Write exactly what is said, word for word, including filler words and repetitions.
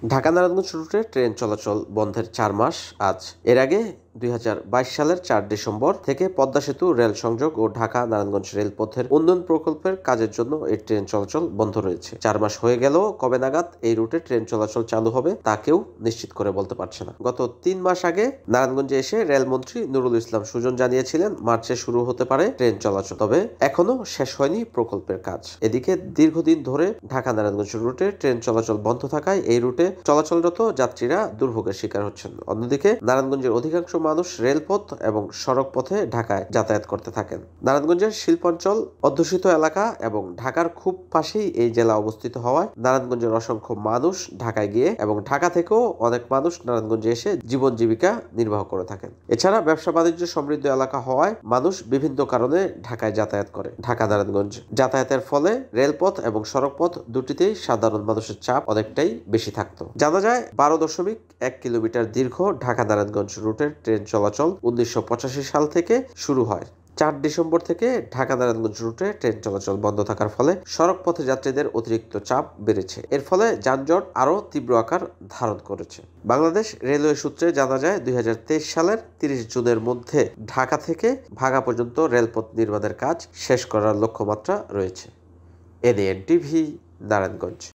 ঢাকা নারায়ণগঞ্জ রুটে ট্রেন চলাচল বন্ধের চার মাস আজ। এর আগে দুই হাজার বাইশ সালের চার ডিসেম্বর থেকে পদ্মা সেতু রেল সংযোগ ও ঢাকা নারায়ণগঞ্জ রেলপথের উন্নয়ন প্রকল্পের কাজের জন্য এই ট্রেন চলাচল বন্ধ রয়েছে। চার মাস হয়ে গেলেও কবে নাগাদ এই রুটে ট্রেন চলাচল চালু হবে তা কেউ নিশ্চিত করে বলতে পারছে না। গত তিন মাস আগে নারায়ণগঞ্জে এসে রেলমন্ত্রী নুরুল ইসলাম সুজন জানিয়েছিলেন মার্চে শুরু হতে পারে ট্রেন চলাচল, তবে এখনো শেষ হয়নি প্রকল্পের কাজ। এদিকে দীর্ঘদিন ধরে ঢাকা নারায়ণগঞ্জ রুটে ট্রেন চলাচল বন্ধ থাকায় এই রুটে চলাচলরত যাত্রীরা দুর্ভোগের শিকার হচ্ছেন। অন্যদিকে নারায়ণগঞ্জের অধিকাংশ মানুষ রেলপথ এবং সড়ক পথে ঢাকায় যাতায়াত করতে থাকেন। নারায়ণগঞ্জের শিল্পাঞ্চল অধ্যুষিত এলাকা এবং ঢাকার খুব পাশেই এই জেলা অবস্থিত হওয়ায় নারায়ণগঞ্জের অসংখ্য মানুষ ঢাকায় গিয়ে এবং ঢাকা থেকেও অনেক মানুষ নারায়ণগঞ্জে এসে জীবন জীবিকা নির্বাহ করে থাকেন। এছাড়া ব্যবসা বাণিজ্য সমৃদ্ধ এলাকা হওয়ায় মানুষ বিভিন্ন কারণে ঢাকায় যাতায়াত করে। ঢাকা নারায়ণগঞ্জ যাতায়াতের ফলে রেলপথ এবং সড়কপথ দুটিতেই সাধারণ মানুষের চাপ অনেকটাই বেশি থাকতো। জানা যায় বারো দশমিক এক কিলোমিটার দীর্ঘ ঢাকা নারায়ণগঞ্জ রুটের ট্রেন চলাচল উনিশশো পঁচাশি সাল থেকে শুরু হয়। চার ডিসেম্বর থেকে ঢাকা নারায়ণগঞ্জ রুটে ট্রেন চলাচল বন্ধ থাকার ফলে সড়ক পথে যাত্রীদের অতিরিক্ত চাপ বেড়েছে। এর ফলে যানজট আরও তীব্র আকার ধারণ করেছে। বাংলাদেশ রেলওয়ে সূত্রে জানা যায় দুই হাজার তেইশ সালের তিরিশ জুনের মধ্যে ঢাকা থেকে ভাগা পর্যন্ত রেলপথ নির্মাণের কাজ শেষ করার লক্ষ্যমাত্রা রয়েছে। N N TV, Narayanganj.